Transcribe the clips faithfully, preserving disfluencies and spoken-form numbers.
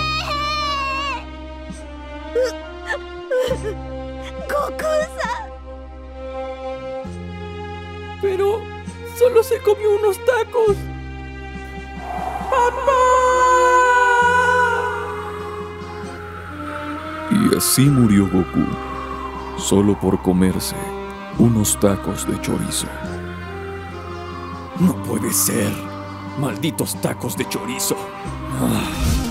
Goku-san. Pero solo se comió unos tacos. ¡Papá! Y así murió Goku, solo por comerse unos tacos de chorizo. No puede ser. Malditos tacos de chorizo. Ah.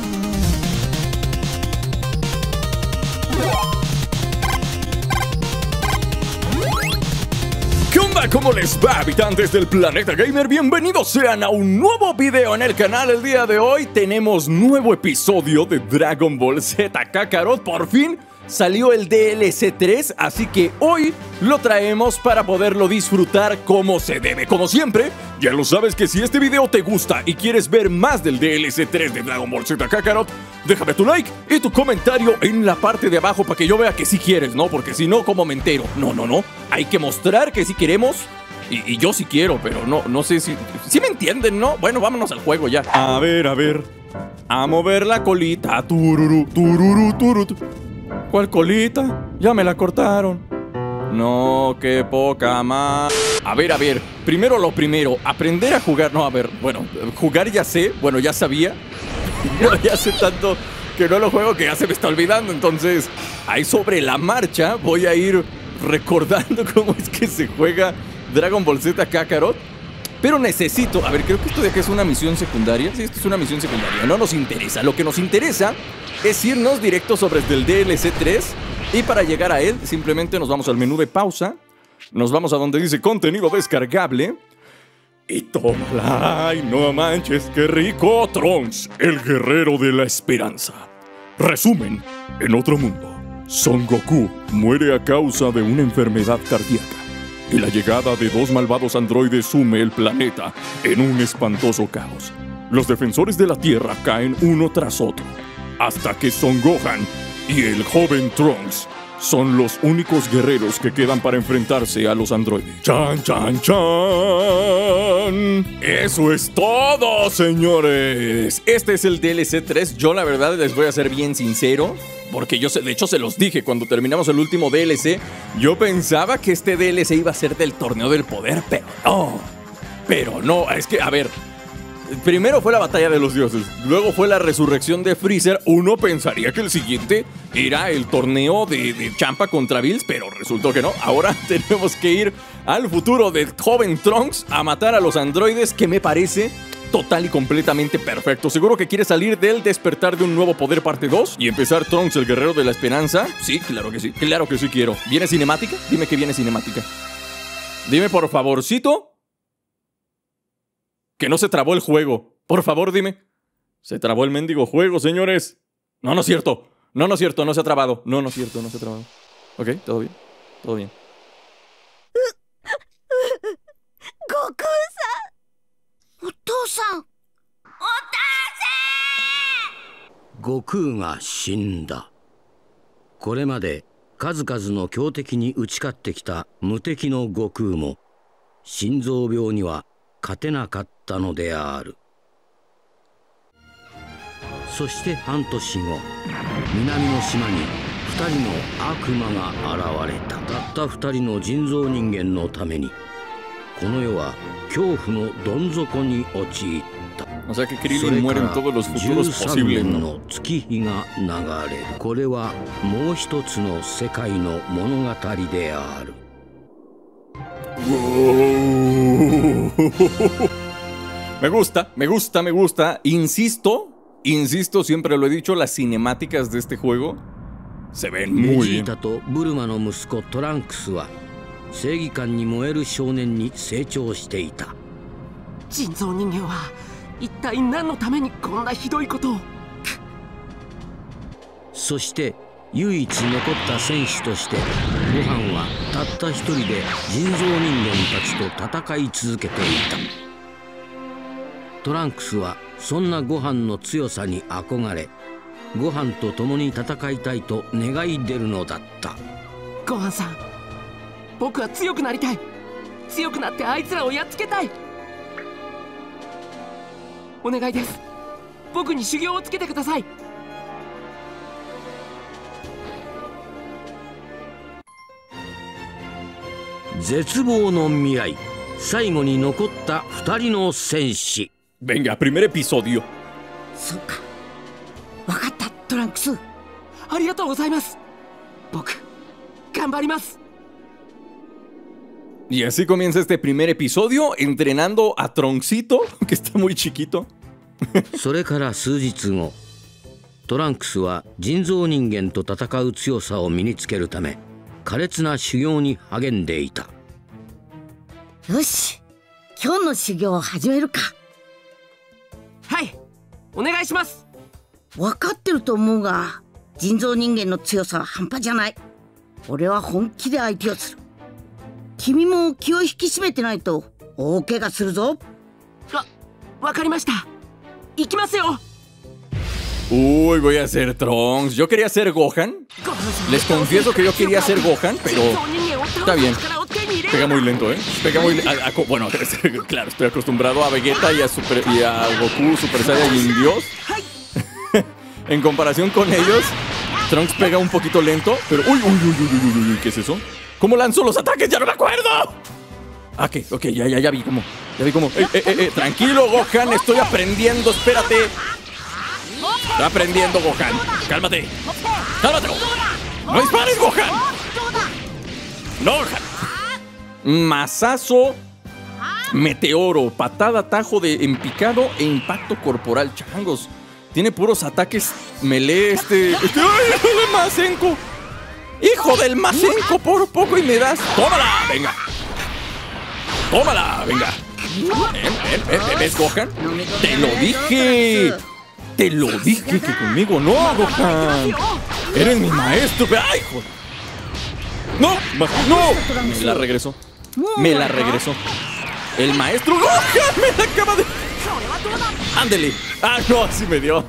¿Qué onda? ¿Cómo les va, habitantes del planeta gamer? Bienvenidos sean a un nuevo video en el canal. El día de hoy tenemos nuevo episodio de Dragon Ball Z Kakarot. Por fin salió el D L C tres, así que hoy lo traemos para poderlo disfrutar como se debe. Como siempre, ya lo sabes que si este video te gusta y quieres ver más del D L C tres de Dragon Ball Z Kakarot, déjame tu like y tu comentario en la parte de abajo para que yo vea que sí quieres, ¿no? Porque si no, ¿cómo me entero? No, no, no. Hay que mostrar que sí queremos. Y, y yo sí quiero, pero no, no sé si... ¿Sí me entienden, no? Bueno, vámonos al juego ya. A ver, a ver. A mover la colita. Tururú, tururú, tururú. ¿Cuál colita? Ya me la cortaron. No, qué poca más. A ver, a ver. Primero lo primero. Aprender a jugar. No, a ver. Bueno, jugar ya sé. Bueno, ya sabía. Pero ya sé tanto que no lo juego que ya se me está olvidando. Entonces, ahí sobre la marcha voy a ir recordando cómo es que se juega Dragon Ball Z Kakarot. Pero necesito... A ver, creo que esto de acá es una misión secundaria. Sí, esto es una misión secundaria. No nos interesa. Lo que nos interesa es irnos directo sobre el D L C tres. Y para llegar a él, simplemente nos vamos al menú de pausa. Nos vamos a donde dice contenido descargable. Y tómala. Ay, no manches, qué rico. Trunks, el guerrero de la esperanza. Resumen. En otro mundo, Son Goku muere a causa de una enfermedad cardíaca. Y la llegada de dos malvados androides sume el planeta en un espantoso caos. Los defensores de la Tierra caen uno tras otro, hasta que Son Gohan y el joven Trunks son los únicos guerreros que quedan para enfrentarse a los androides. ¡Chan, chan, chan! ¡Eso es todo, señores! Este es el D L C tres. Yo, la verdad, les voy a ser bien sincero, porque yo, de hecho, se los dije cuando terminamos el último D L C. Yo pensaba que este D L C iba a ser del Torneo del Poder, pero no. Pero no, es que, a ver... Primero fue la batalla de los dioses, luego fue la resurrección de Freezer. Uno pensaría que el siguiente era el torneo de, de Champa contra Bills, pero resultó que no. Ahora tenemos que ir al futuro del joven Trunks a matar a los androides, que me parece total y completamente perfecto. ¿Seguro que quiere salir del despertar de un nuevo poder parte dos y empezar Trunks, el guerrero de la esperanza? Sí, claro que sí, claro que sí quiero. ¿Viene cinemática? Dime que viene cinemática. Dime por favorcito que no se trabó el juego. Por favor, dime. Se trabó el mendigo juego, señores. No, no es cierto. No, no es cierto. No se ha trabado. No, no es cierto. No se ha trabado. Ok, todo bien. Todo bien. Goku-san. Otou-san. Otou-san. 悟空が死んだ。これまで数々の強敵に打ち勝ってきた無敵の悟空も心臓病には勝てなかったのである。そして半年後、南の島に二人の悪魔が現れた。たった二人の人造人間のためにこの世は恐怖のどん底に陥った。 O sea que Krillin muere en todos los futuros posibles, ¿no? 月日が流れる。これはもう一つの世界の物語である。 Me gusta, me gusta, me gusta. Insisto, insisto, siempre lo he dicho, las cinemáticas de este juego se ven muy bien. ベジータとブルマの息子トランクスは正義感に燃える少年に成長していた。 人造人間は一体何のためにこんなひどいことを。 そして唯一残った戦士としてごはんはたった一人で人造人間たちと戦い続けていた。トランクスはそんなごはんの強さに憧れ、ごはんと共に戦いたいと願い出るのだった。 ごはんさん、僕は強くなりたい。強くなってあいつらをやっつけたい。お願いです。僕に修行をつけてください。 絶望の未来、最後に残ったふたりの戦士。 Venga, primer episodio. そうか。わかった、トランクス。 ありがとうございます。僕頑張ります。 Y así comienza este primer episodio entrenando a Trunksito, que está muy chiquito. それから数日後、トランクスは人造人間と戦う強さを身につけるため苛烈な修行に励んでいた。 よし、今日の修行を始めるか。 はい、お願いします。 分かってると思うが、人造人間の強さは半端じゃない。俺は本気で相手をする。君も気を引き締めてないと大怪我するぞ。 わ、わかりました。行きますよ。 Uy, voy a ser Trunks. Yo quería ser Gohan. Les confieso que yo quería ser Gohan, pero está bien. Pega muy lento, ¿eh? Pega muy a, a, bueno, claro, estoy acostumbrado a Vegeta y a, Super, y a Goku, Super Saiyajin Dios. En comparación con ellos, Trunks pega un poquito lento, pero... ¡Uy, uy, uy, uy, uy, uy! ¿Qué es eso? ¿Cómo lanzó los ataques? ¡Ya no me acuerdo! Ah, ok, ok, ya, ya, ya vi cómo. Ya vi cómo. Eh, eh, eh, eh, tranquilo, Gohan, estoy aprendiendo, espérate. Estoy aprendiendo, Gohan. Cálmate. Cálmate. ¡No dispares, Gohan! ¡No, Gohan! Mazazo, meteoro, patada, tajo de empicado e impacto corporal. Changos. Tiene puros ataques melee este... este ¡ay, hijo del Masenko! ¡Hijo del Masenko! Por poco y me das... ¡Tómala! ¡Venga! ¡Tómala! ¡Venga! Ven, ven, ven, ¿ves, Gohan? ¡Te lo dije! ¡Te lo dije que conmigo no, Gohan! ¡Eres mi maestro! ¡Ay, joder! ¡No! ¡No! Me la regresó. Me la regresó. El maestro Gohan me la acaba de... ¡Ándele! ¡Ah, no! Así me dio.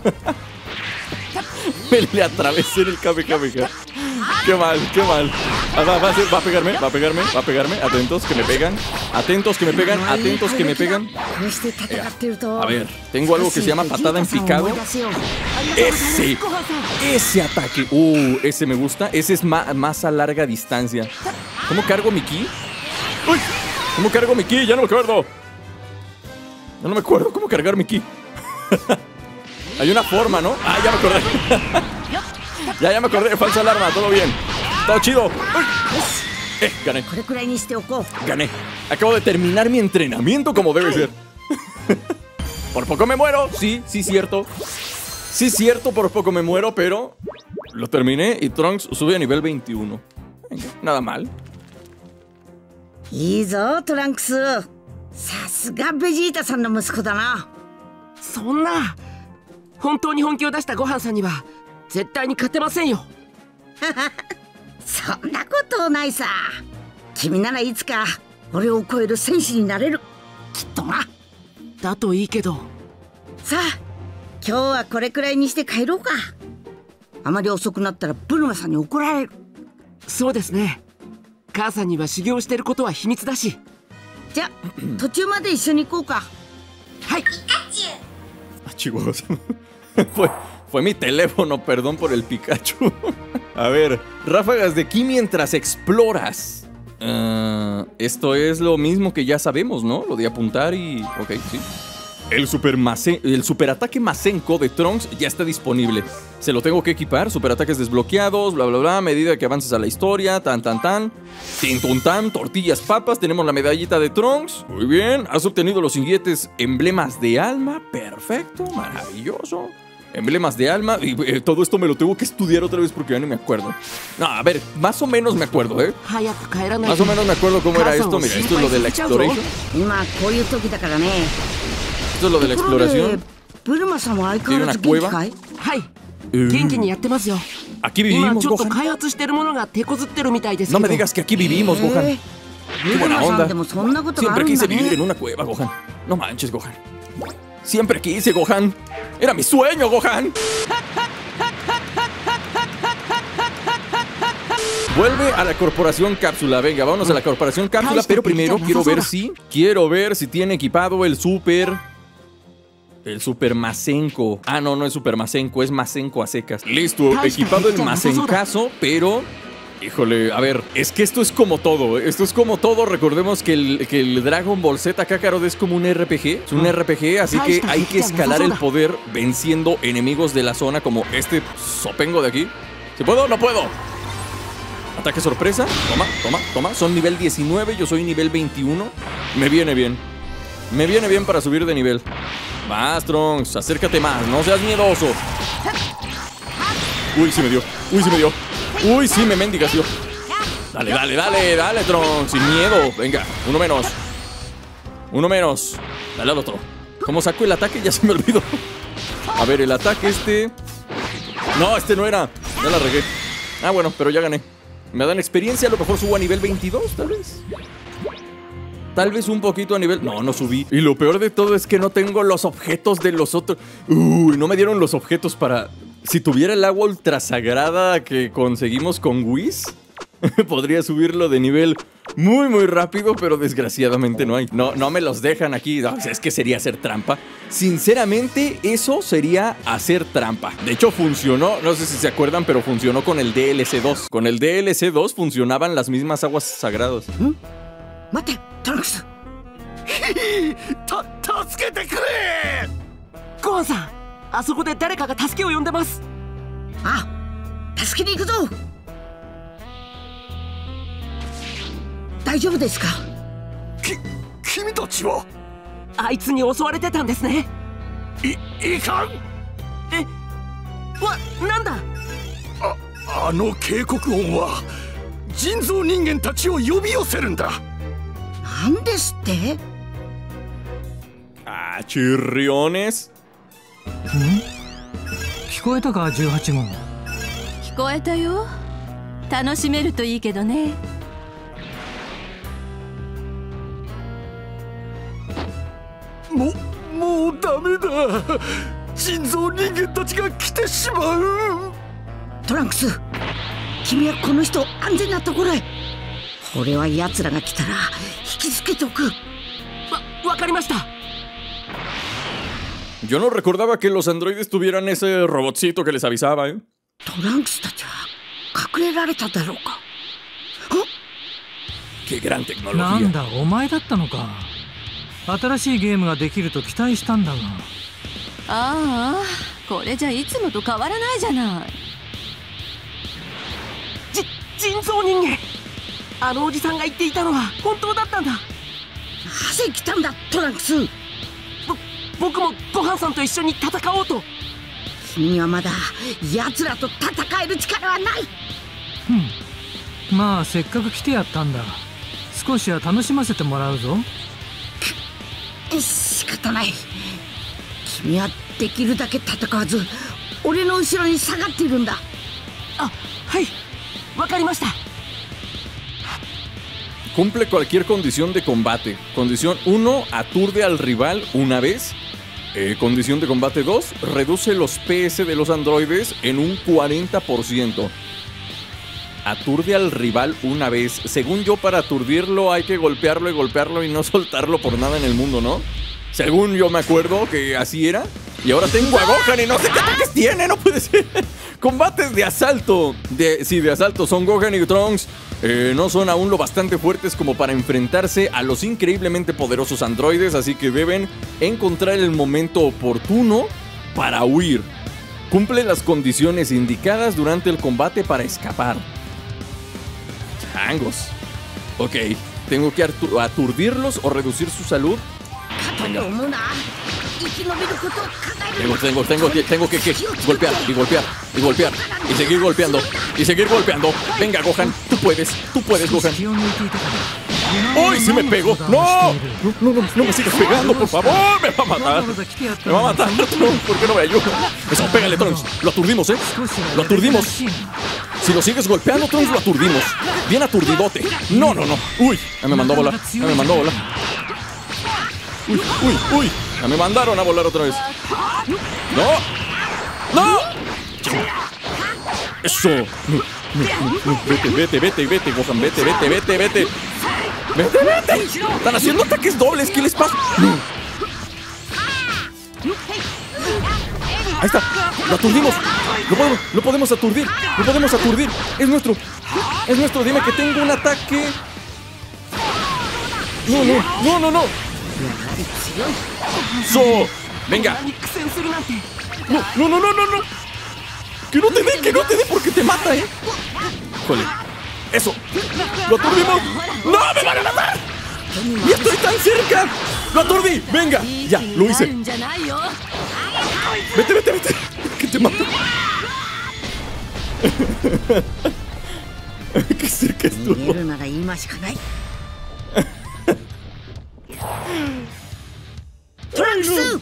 Me le atravesé en el Kamehameha. ¡Qué mal! ¡Qué mal! Ah, va, va, a ser, va a pegarme, va a pegarme, va a pegarme. Atentos que me pegan. Atentos que me pegan. Atentos que me pegan. A ver, tengo algo que se llama patada en picado. Ese. Ese ataque. Uh, ese me gusta. Ese es ma más a larga distancia. ¿Cómo cargo mi ki? ¡Uy! ¿Cómo cargo mi ki? Ya no me acuerdo. Ya no me acuerdo cómo cargar mi ki. Hay una forma, ¿no? Ah, ya me acordé. Ya, ya me acordé. Falsa alarma, todo bien. Todo chido. ¡Uy! Eh, gané. Gané. Acabo de terminar mi entrenamiento como debe ser. Por poco me muero. Sí, sí, cierto. Sí, cierto, por poco me muero, pero lo terminé y Trunks sube a nivel veintiuno. Venga, nada mal. いいぞ、トランクス。さすがベジータさんの息子だな。 そんな、本当に本気を出したごはんさんには絶対に勝てませんよ。 そんなことないさ。君ならいつか俺を超える戦士になれる。きっとな。 だといいけど。 さあ、今日はこれくらいにして帰ろうか。あまり遅くなったらブルマさんに怒られる。 そうですね。母さんには修行してることは秘密だし。 じゃ、途中まで一緒に行こうか。 はい。 Ah, chicos. fue, fue mi teléfono, perdón por el Pikachu. A ver, ráfagas de ki mientras exploras. Uh, esto es lo mismo que ya sabemos, ¿no? Lo de apuntar y... Ok, sí. El super, el super ataque Masenko de Trunks ya está disponible. Se lo tengo que equipar. Super ataques desbloqueados, bla, bla, bla. A medida que avances a la historia. Tan, tan, tan. Tin, tun, tan. Tortillas, papas. Tenemos la medallita de Trunks. Muy bien. Has obtenido los siguientes emblemas de alma. Perfecto. Maravilloso. Emblemas de alma. Y eh, todo esto me lo tengo que estudiar otra vez porque ya no me acuerdo. No, a ver. Más o menos me acuerdo, ¿eh? Más o menos me acuerdo cómo era esto. Mira, esto es lo de la exploration. Esto es lo de la exploración. Tiene una cueva. Aquí vivimos, Gohan. No me digas que aquí vivimos, Gohan. Qué buena onda. Siempre quise vivir en una cueva, Gohan. No manches, Gohan. Siempre quise, Gohan. Era mi sueño, Gohan. Vuelve a la corporación cápsula. Venga, vámonos a la corporación cápsula. Pero primero quiero ver si Quiero ver si tiene equipado el super El super Masenko. Ah, no, no es super Masenko, es Masenko a secas. Listo, equipado el Masenkazo, pero Híjole, a ver, es que esto es como todo, esto es como todo. Recordemos que el, que el Dragon Ball Z Kakarot es como un R P G, es un R P G, así que hay que escalar el poder venciendo enemigos de la zona como este sopengo de aquí. ¿Se puedo? No puedo. Ataque sorpresa, toma, toma, toma. Son nivel diecinueve, yo soy nivel veintiuno. Me viene bien, me viene bien para subir de nivel. Más, Trunks, acércate más, no seas miedoso. Uy, sí me dio, uy, sí me dio. Uy, sí, me mendigas, tío. Dale, dale, dale, dale, Trunks, sin miedo. Venga, uno menos. Uno menos. Dale al otro. ¿Cómo saco el ataque? Ya se me olvidó. A ver, el ataque este... No, este no era. Ya la regué. Ah, bueno, pero ya gané. Me dan experiencia, a lo mejor subo a nivel veintidós, tal vez. Tal vez un poquito a nivel... No, no subí. Y lo peor de todo es que no tengo los objetos de los otros. Uy, no me dieron los objetos para... Si tuviera el agua ultrasagrada que conseguimos con Whis, podría subirlo de nivel muy, muy rápido, pero desgraciadamente no hay. No, no me los dejan aquí. No, es que sería hacer trampa. Sinceramente, eso sería hacer trampa. De hecho, funcionó, no sé si se acuerdan, pero funcionó con el D L C dos. Con el D L C dos funcionaban las mismas aguas sagradas. ¿Mm? ¡Mate, Trunks! ¡Ta,助けてくれ! ゴーンさん、あそこで誰かが助けを呼んでます。 あ、助けに行くぞ。大丈夫ですか？ き、君たちは？あいつに襲われてたんですね。い、いかん。え、わ、なんだ？あ、あの警告音は人造人間たちを呼び寄せるんだ。 なんですって？ Ah, chirriones. 聞こえたかじゅうはち号。 聞こえたよ。楽しめるといいけどね。 ももうダメだ。人造人間たちが来てしまう。 トランクス、君はこの人安全なところへ。俺は奴らが来たら引きつけておく。わ、 わかりました。 Yo no recordaba que los androides tuvieran ese robotcito que les avisaba, ¿eh? トランクスたちは隠れられただろうか。 ¡Qué gran tecnología! なんだ、お前だったのか。新しいゲームができると期待したんだが。 ああ、これじゃいつもと変わらないじゃない。 じ、人造人間。あのおじさんが言っていたのは本当だったんだ。なぜ来たんだ、トランクス。 僕もごはんさんと一緒に戦おうと。 君はまだ奴らと戦える力はない。 うん、まあせっかく来てやったんだ。少しは楽しませてもらうぞ。 仕方ない。君はできるだけ戦わず俺の後ろに下がっているんだ。 あ、はい、わかりました。 Cumple cualquier condición de combate. Condición uno, aturde al rival una vez. Eh, condición de combate dos, reduce los P S de los androides en un cuarenta por ciento. Aturde al rival una vez. Según yo, para aturdirlo hay que golpearlo y golpearlo y no soltarlo por nada en el mundo, ¿no? Según yo me acuerdo que así era. Y ahora tengo a Gohan y no sé qué ataques tiene, no puede ser. Combates de asalto. De, sí, de asalto. Son Gohan y Trunks. Eh, no son aún lo bastante fuertes como para enfrentarse a los increíblemente poderosos androides, así que deben encontrar el momento oportuno para huir. Cumple las condiciones indicadas durante el combate para escapar. Changos. Ok, tengo que aturdirlos o reducir su salud. Venga. Tengo, tengo, tengo, tengo que, que golpear y golpear y golpear y seguir golpeando y seguir golpeando. Venga, Gohan, tú puedes, tú puedes, Gohan. ¡Uy, sí me pego! ¡No! No, no, no, no me sigas pegando, por favor. Me va a matar. Me va a matar. ¿Por qué no me ayuda? Eso, pégale, Trunks. Lo aturdimos, ¿eh? Lo aturdimos. Si lo sigues golpeando, Trunks, lo aturdimos. Bien aturdidote. No, no, no. Uy, ya me mandó a volar. Ya me mandó a volar. Uy, uy, uy. Ya me mandaron a volar otra vez. ¡No! ¡No! ¡Eso! Vete, vete, vete, vete, Gohan. Vete, vete, vete, vete. ¡Vete, vete! Están haciendo ataques dobles. ¿Qué les pasa? Ahí está. Lo aturdimos. Lo podemos, lo podemos aturdir. Lo podemos aturdir. Es nuestro. Es nuestro, dime que tengo un ataque. No, no, no, no, no. So, venga. No, no, no, no, no, no. Que no te dé, que no te dé porque te mata, eh. Jole. Eso. Lo aturdimos. No, me van a matar. Y estoy tan cerca. Lo aturdí. Venga. Ya, lo hice. Vete, vete, vete. Que te mato. Qué cerca estuvo. ¡Trunks!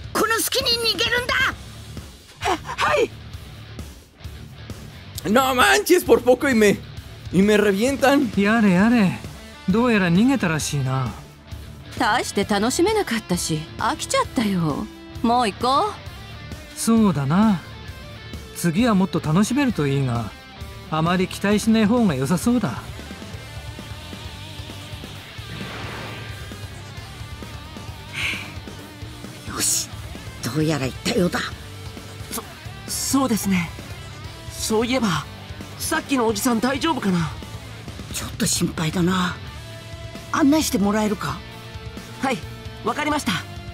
No manches, por poco y me y me revientan. やれやれ、どうやら逃げたらしいな。 大して楽しめなかったし飽きちゃったよ。もう行こう。 そうだな。次はもっと楽しめるといいが、あまり期待しない方が良さそうだ。 よし、どうやら行ったようだ。 そそうですね。そういえばさっきのおじさん大丈夫かな。 ちょっと心配だな。案内してもらえるか。 はい、わかりました。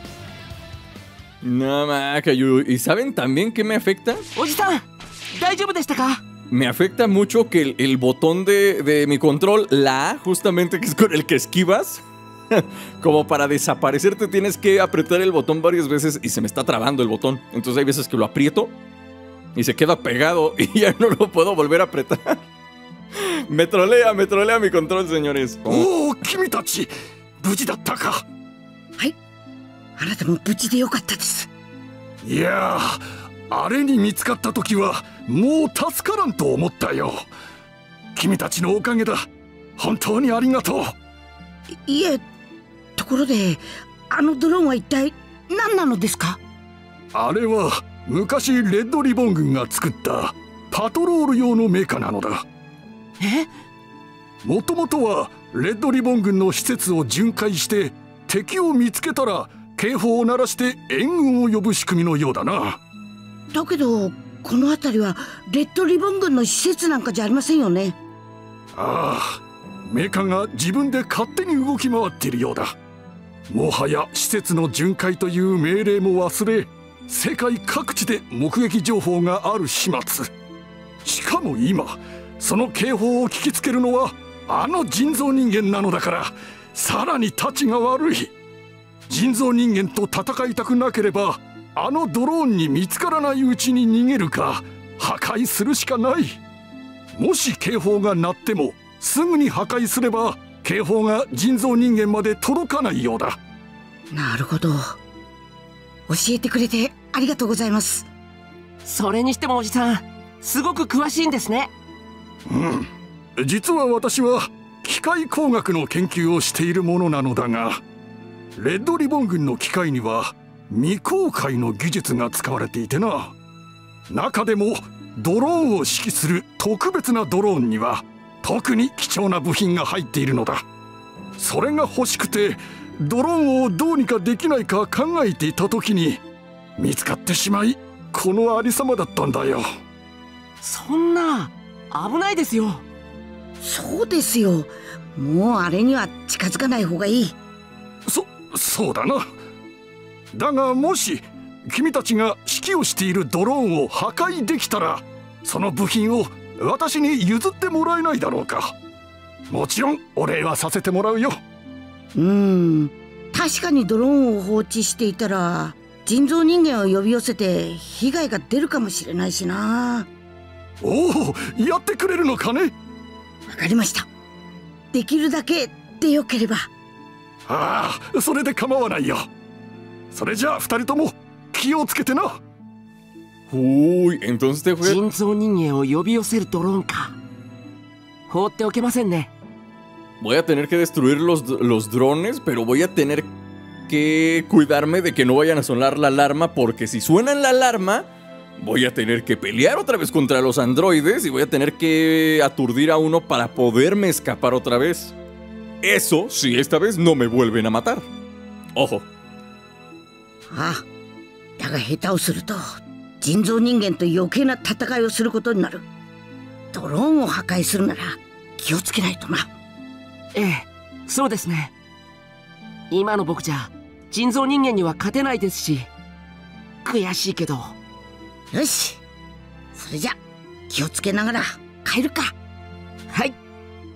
No maca, ¿y saben también qué me afecta? Oji-san, ¿daijoubu deshita ka? Me afecta mucho que el, el botón de, de mi control, la A, justamente que es con el que esquivas, como para desaparecerte tienes que apretar el botón varias veces y se me está trabando el botón. Entonces hay veces que lo aprieto y se queda pegado y ya no lo puedo volver a apretar. Me trolea, me trolea mi control, señores. ¡Oh, kimitachi! ¿Buji datta ka? はい、あなたも無事でよかったです。 いやー、あれに見つかった時はもう助からんと思ったよ。君たちのおかげだ。本当にありがとう。 い, いえ、ところであのドローンは一体何なのですか。 あれは昔レッドリボン軍が作ったパトロール用のメカなのだ。え？もともとはレッドリボン軍の施設を巡回して敵を見つけたら警報を鳴らして援軍を呼ぶ仕組みのようだな。 だけどこの辺りはレッドリボン軍の施設なんかじゃありませんよね。 ああ、メカが自分で勝手に動き回っているようだ。もはや施設の巡回という命令も忘れ、世界各地で目撃情報がある始末。しかも今その警報を聞きつけるのはあの人造人間なのだから、さらにタチが悪い。人造人間と戦いたくなければあのドローンに見つからないうちに逃げるか破壊するしかない。もし警報が鳴ってもすぐに破壊すれば警報が人造人間まで届かないようだ。 なるほど。教えてくれてありがとうございます。 それにしてもおじさん、すごく詳しいんですね。うん、実は私は機械工学の研究をしているものなのだが、レッドリボン軍の機械には未公開の技術が使われていてな。中でもドローンを指揮する特別なドローンには特に貴重な部品が入っているのだ。それが欲しくてドローンをどうにかできないか考えていた時に見つかってしまい、このありさまだったんだよ。そんな危ないですよ。 そうですよ。もうあれには近づかない方がいい。 そそうだな。だがもし君たちが指揮をしているドローンを破壊できたら、その部品を私に譲ってもらえないだろうか。もちろんお礼はさせてもらうよ。 うーん、確かにドローンを放置していたら人造人間を呼び寄せて被害が出るかもしれないしな。 おお、やってくれるのかね。 わかりました。できるだけでよければ。 ああ、それで構わないよ。それじゃあ二人とも気をつけてな。 Uy, entonces te fue... 人造人間を呼び寄せるドローンか。放っておけませんね。 Voy a tener que destruir los, los drones, pero voy a tener que cuidarme de que no vayan a sonar la alarma, porque si suenan la alarma, voy a tener que pelear otra vez contra los androides y voy a tener que aturdir a uno para poderme escapar otra vez. Eso, si esta vez no me vuelven a matar. Ojo. ああ、だが下手をすると人造人間と余計な戦いをすることになる。 ドローンを破壊するなら気をつけないとな。 ええ、そうですね。今の僕じゃ人造人間には勝てないですし、悔しいけど。 よし、それじゃ気をつけながら帰るか。 はい。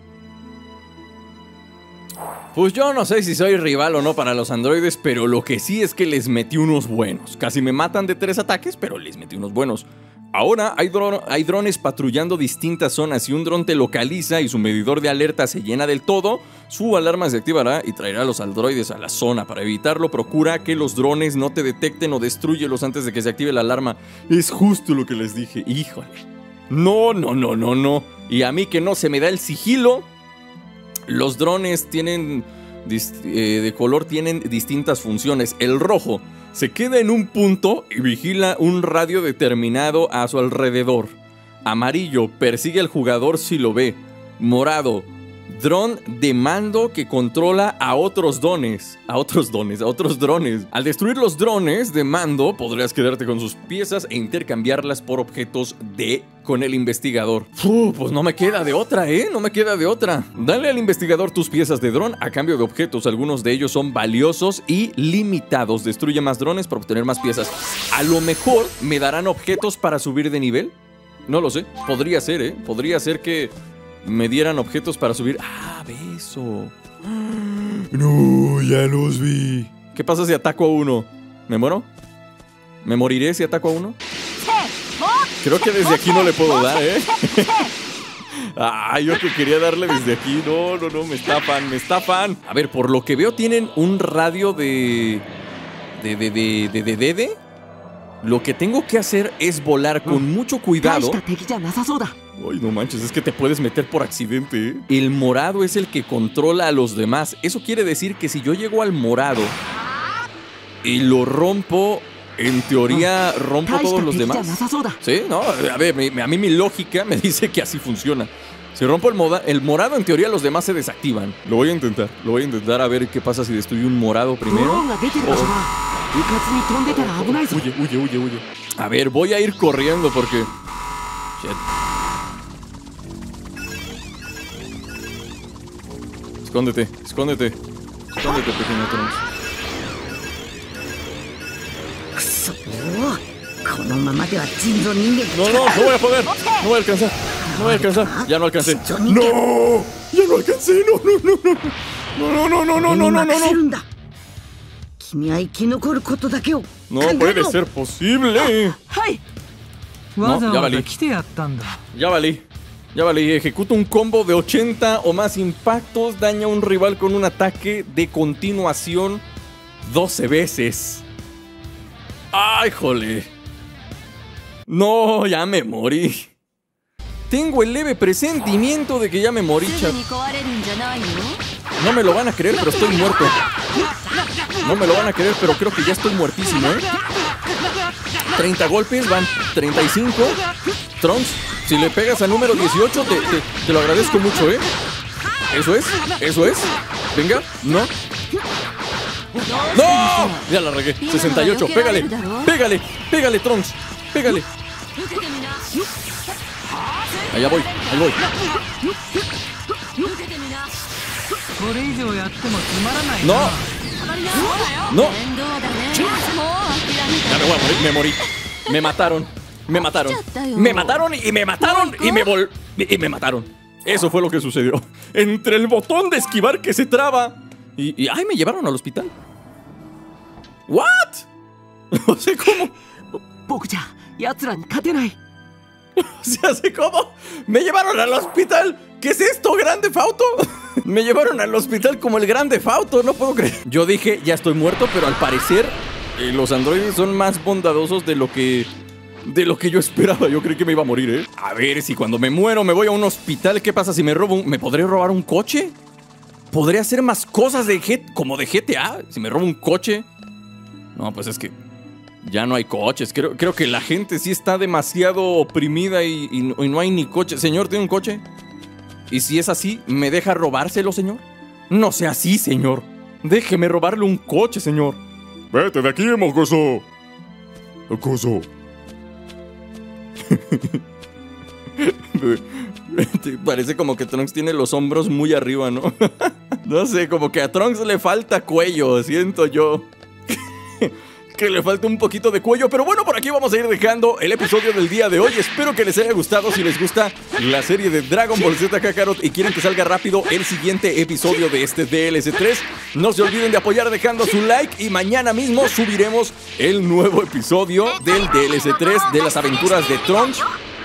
Pues yo no sé si soy rival o no para los androides, pero lo que sí es que les metí unos buenos. Casi me matan de tres ataques, pero les metí unos buenos. Ahora hay, dron hay drones patrullando distintas zonas. Si un dron te localiza y su medidor de alerta se llena del todo, su alarma se activará y traerá a los androides a la zona. Para evitarlo, procura que los drones no te detecten o destrúyelos antes de que se active la alarma. Es justo lo que les dije. Híjole. No, no, no, no, no. Y a mí que no se me da el sigilo. Los drones tienen eh, de color tienen distintas funciones. El rojo se queda en un punto y vigila un radio determinado a su alrededor. Amarillo persigue al jugador si lo ve. Morado, dron de mando que controla a otros drones. A otros drones, a otros drones. Al destruir los drones de mando, podrás quedarte con sus piezas e intercambiarlas por objetos de con el investigador. Uf, pues no me queda de otra, ¿eh? No me queda de otra. Dale al investigador tus piezas de dron a cambio de objetos. Algunos de ellos son valiosos y limitados. Destruye más drones para obtener más piezas. A lo mejor me darán objetos para subir de nivel. No lo sé. Podría ser, ¿eh? Podría ser que me dieran objetos para subir. Ah, beso. No, ya los vi. ¿Qué pasa si ataco a uno? ¿Me muero? ¿Me moriré si ataco a uno? Creo que desde aquí no le puedo dar, ¿eh? Ah, yo que quería darle desde aquí. No, no, no, me estafan, me estafan. A ver, por lo que veo tienen un radio de... De, de, de, de, de, de, de. Lo que tengo que hacer es volar con mucho cuidado. Ay, no manches, es que te puedes meter por accidente, ¿eh? El morado es el que controla a los demás. Eso quiere decir que si yo llego al morado y lo rompo, en teoría rompo todos los demás. ¿Sí? No, a ver, me, a mí mi lógica me dice que así funciona. Si rompo el, moda, el morado, en teoría los demás se desactivan. Lo voy a intentar, lo voy a intentar a ver qué pasa si destruyo un morado primero. Oh. Huye, huye, huye, huye. A ver, voy a ir corriendo porque... Shit. Escóndete, escóndete. Escóndete, pequeño Trunks. No, no, no voy a poder. No voy a alcanzar. No voy a alcanzar. Ya no alcancé. No, ya no alcancé. No, no, no, no. No, no, no, no, no, no, no, no. No puede ser posible. No, ya valí. Ya valí. Ya valí. Ejecuta un combo de ochenta o más impactos. Daña a un rival con un ataque de continuación doce veces. ¡Ay, jole! No, ya me morí. Tengo el leve presentimiento de que ya me morí, chat. No me lo van a creer, pero estoy muerto. No me lo van a creer, pero creo que ya estoy muertísimo, ¿eh? treinta golpes, van treinta y cinco. Trunks, si le pegas al número dieciocho, te, te, te lo agradezco mucho, ¿eh? Eso es, eso es. Venga, no. ¡No! Ya la regué. sesenta y ocho, pégale, pégale, pégale, Trunks, pégale. Allá voy, ahí voy. No. No. Ya me voy a morir, me morí. Me mataron, me mataron. Me mataron y me mataron y me vol... Y me mataron. Eso fue lo que sucedió. Entre el botón de esquivar que se traba y... y ¡ay! Me llevaron al hospital. ¿What? No sé cómo. ¿Se hace cómo? Me llevaron al hospital. ¿Qué es esto, Grande Fauto? Me llevaron al hospital como el Grande Fauto. No puedo creer. Yo dije, ya estoy muerto, pero al parecer eh, los androides son más bondadosos de lo que... De lo que yo esperaba. Yo creí que me iba a morir, ¿eh? A ver, si cuando me muero me voy a un hospital, ¿qué pasa si me robo un... ¿Me podré robar un coche? ¿Podré hacer más cosas de G... como de G T A? Si me robo un coche... No, pues es que ya no hay coches. Creo, creo que la gente sí está demasiado oprimida y, y, y no hay ni coche. Señor, ¿tiene un coche? Y si es así, ¿me deja robárselo, señor? No sea así, señor. Déjeme robarle un coche, señor. Vete de aquí, mocoso. Mocoso. Parece como que Trunks tiene los hombros muy arriba, ¿no? No sé, como que a Trunks le falta cuello, siento yo. Que le falta un poquito de cuello. Pero bueno, por aquí vamos a ir dejando el episodio del día de hoy. Espero que les haya gustado. Si les gusta la serie de Dragon Ball Z Kakarot y quieren que salga rápido el siguiente episodio de este D L C tres, no se olviden de apoyar dejando su like. Y mañana mismo subiremos el nuevo episodio del D L C tres de las aventuras de Trunks.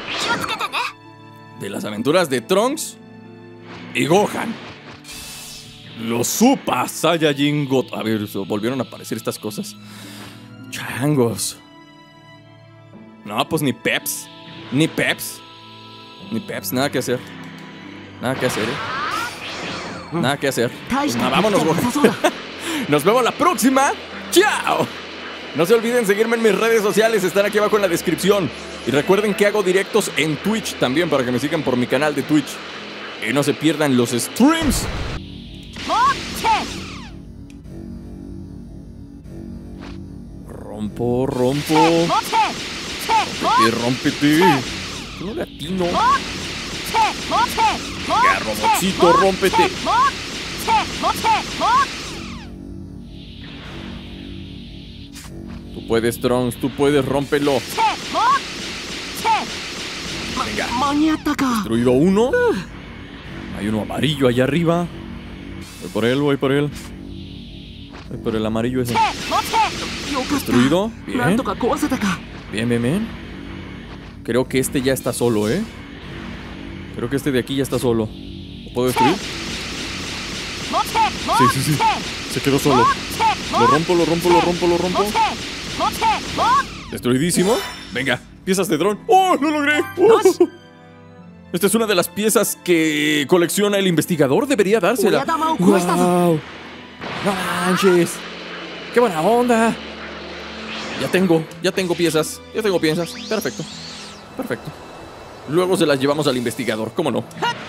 De las aventuras de Trunks y Gohan. Los Super Saiyajin God. A ver, volvieron a aparecer estas cosas. Changos. No, pues ni Peps. Ni Peps. Ni Peps, nada que hacer. Nada que hacer, eh. Nada que hacer. Pues nada, vámonos, Gohan. Nos vemos la próxima. ¡Chao! No se olviden seguirme en mis redes sociales, están aquí abajo en la descripción. Y recuerden que hago directos en Twitch también para que me sigan por mi canal de Twitch. Y no se pierdan los streams. Rompo, rompo. Rómpete, rómpete. Yo no le atino. Ya, robotcito, rómpete. Tú puedes, Trunks, tú puedes, rómpelo. Venga. Destruido uno. Hay uno amarillo allá arriba. Voy por él, voy por él. Voy por el amarillo ese. Destruido. Bien. Bien, bien, bien. Creo que este ya está solo, ¿eh? Creo que este de aquí ya está solo. ¿Lo puedo destruir? Sí, sí, sí. Se quedó solo. Lo rompo, lo rompo, lo rompo, lo rompo. Destruidísimo. Venga, piezas de dron. ¡Oh, lo logré! ¡Oh! Esta es una de las piezas que colecciona el investigador. Debería dársela. ¡Wow! ¡No manches! ¡Qué buena onda! Ya tengo, ya tengo piezas. Ya tengo piezas. Perfecto. Perfecto. Luego se las llevamos al investigador, ¿cómo no?